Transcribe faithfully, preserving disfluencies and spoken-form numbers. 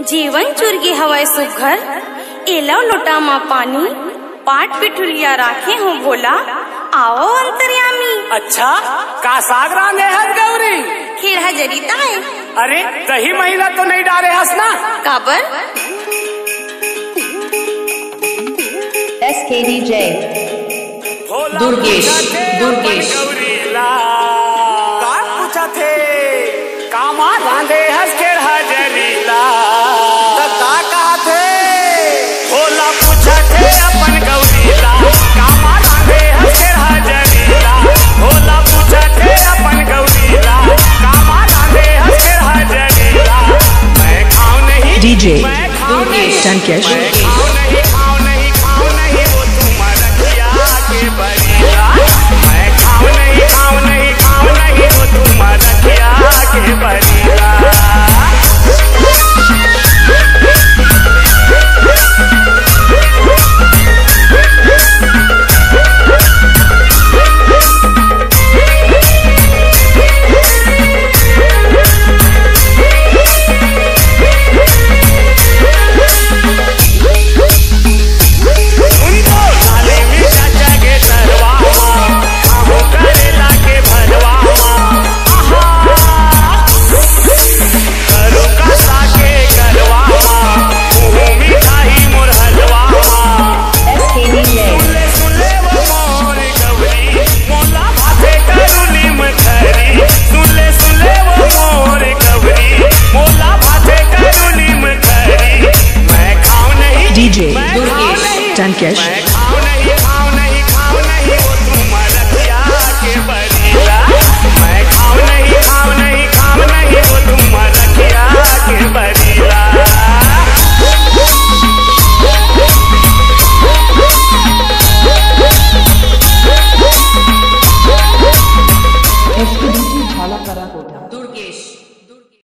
जीवन चुरगी हवाए सुघर एला लोटा मा पानी पाट पिठुलिया राखे हूँ भोला आओ अंतर्यामी। अच्छा का साग रांधे हस गौरी खीरा जरीता है। अरे दही महिला तो नहीं डाले हस ना काबर एस के डी जे दुर्गेश दुर्गेश का पूछा थे कामा रांधे हस के हजरीला का कहा थे भोला पूछा थे अपन गौरीला कामा रांधे हस के हजरीला भोला पूछा थे अपन गौरीला कामा रांधे हस के हजरीला मैं खाऊं नहीं डीजे दुर्गेश टंकेश मैं खाऊं नहीं खाऊं नहीं खाऊं नहीं वो तुम रखिया के बरीला। डीजे दुर्गेश टंकेश।